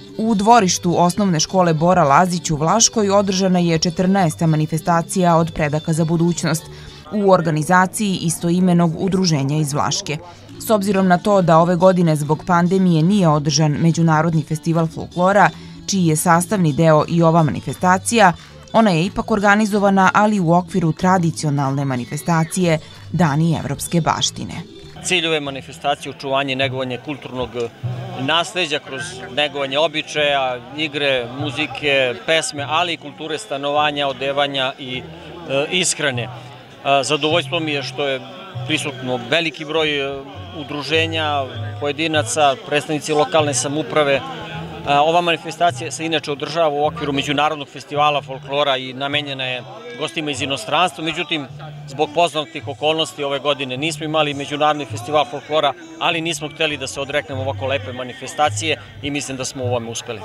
U dvorištu osnovne škole Bora Lazić u Vlaškoj održana je 14. manifestacija od predaka za budućnost u organizaciji istoimenog udruženja iz Vlaške. S obzirom na to da ove godine zbog pandemije nije održan Međunarodni festival folklora, čiji je sastavni deo i ova manifestacija, ona je ipak organizovana, ali u okviru tradicionalne manifestacije Dani evropske baštine. Cilj ove manifestacije je očuvanje i negovanje kulturnog nasleđa kroz negovanje običaja, igre, muzike, pesme, ali i kulture stanovanja, odevanja i ishrane. Zadovoljstvo mi je što je prisutno veliki broj udruženja, pojedinaca, predstavnici lokalne samouprave. Ova manifestacija se inače održava u okviru Međunarodnog festivala folklora i namenjena je gostima iz inostranstva. Međutim, zbog poznatih okolnosti ove godine nismo imali Međunarodni festival folklora, ali nismo hteli da se odreknemo ovako lepe manifestacije i mislim da smo u ovome uspeli.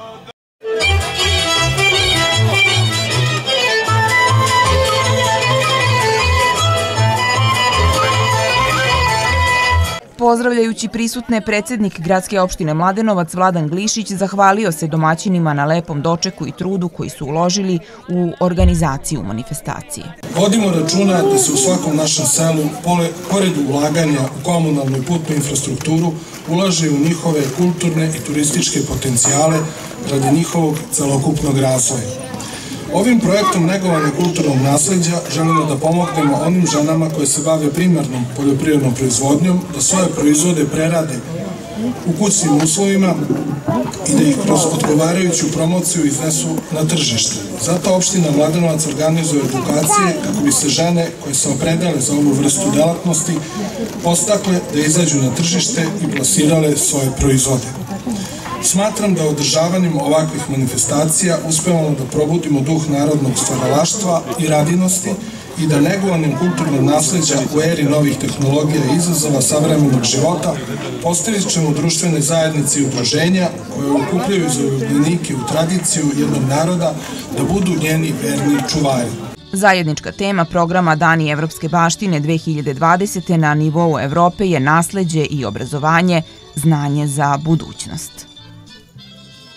Pozdravljajući prisutne, predsjednik gradske opštine Mladenovac Vladan Glišić zahvalio se domaćinima na lepom dočeku i trudu koji su uložili u organizaciju manifestacije. Vodimo računa da se u svakom našem selu, pored ulaganja u komunalnu i putnu infrastrukturu, ulaže u njihove kulturne i turističke potencijale radi njihovog celokupnog razvoja. Ovim projektom negovanja kulturnog nasleđa želimo da pomognemo onim ženama koje se bave primarnom poljoprivrednom proizvodnjom, da svoje proizvode prerade u kućnim uslovima i da ih kroz odgovarajuću promociju iznesu na tržište. Zato opština Mladenovac organizuje edukacije kako bi se žene koje se opredele za ovu vrstu delatnosti podstakle da izađu na tržište i plasirale svoje proizvode. Smatram da održavanjem ovakvih manifestacija uspevamo da probudimo duh narodnog stvaralaštva i radinosti i da negovanjem kulturnog nasleđa u eri novih tehnologija i izazova savremenog života postavit ćemo društvene zajednice i udruženja koje okupljaju zaljubljenike u tradiciju jednog naroda da budu njeni verni čuvari. Zajednička tema programa Dani evropske baštine 2020. na nivou Evrope je nasleđe i obrazovanje, znanje za budućnost.